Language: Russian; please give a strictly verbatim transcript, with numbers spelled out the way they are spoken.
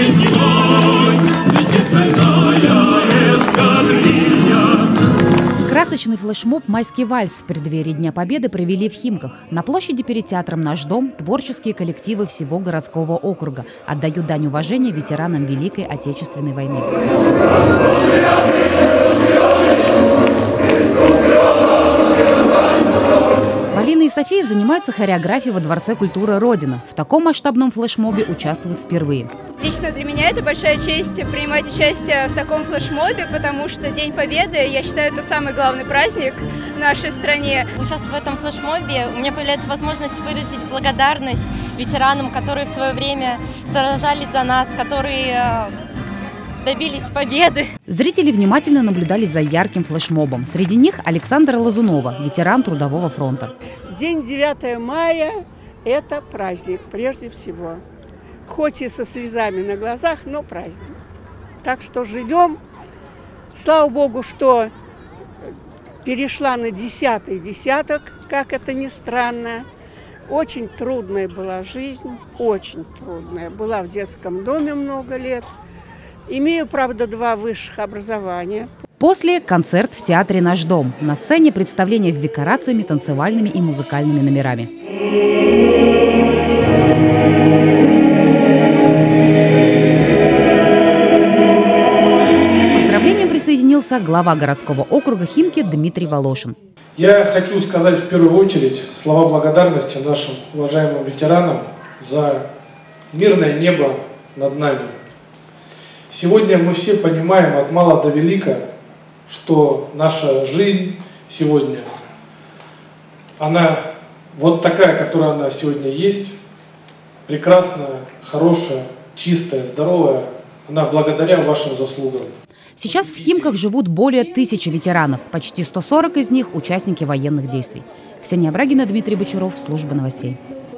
Красочный флешмоб «Майский вальс» в преддверии Дня Победы провели в Химках. На площади перед театром «Наш дом» творческие коллективы всего городского округа отдают дань уважения ветеранам Великой Отечественной войны. Полина и София занимаются хореографией во Дворце культуры «Родина». В таком масштабном флешмобе участвуют впервые. Лично для меня это большая честь принимать участие в таком флешмобе, потому что День Победы, я считаю, это самый главный праздник в нашей стране. Участвуя в этом флешмобе, у меня появляется возможность выразить благодарность ветеранам, которые в свое время сражались за нас, которые добились победы. Зрители внимательно наблюдали за ярким флешмобом. Среди них Александра Лазунова, ветеран Трудового фронта. День девятого мая – это праздник прежде всего. Хоть и со слезами на глазах, но праздник. Так что живем. Слава Богу, что перешла на десятый десяток, как это ни странно. Очень трудная была жизнь, очень трудная. Была в детском доме много лет. Имею, правда, два высших образования. После – концерт в театре «Наш дом». На сцене представление с декорациями, танцевальными и музыкальными номерами. К поздравлениям присоединился глава городского округа Химки Дмитрий Волошин. Я хочу сказать в первую очередь слова благодарности нашим уважаемым ветеранам за мирное небо над нами. Сегодня мы все понимаем от мала до велика, что наша жизнь сегодня, она вот такая, которая она сегодня есть, прекрасная, хорошая, чистая, здоровая, она благодаря вашим заслугам. Сейчас в Химках живут более тысячи ветеранов, почти сто сорок из них – участники военных действий. Ксения Брагина, Дмитрий Бочаров, служба новостей.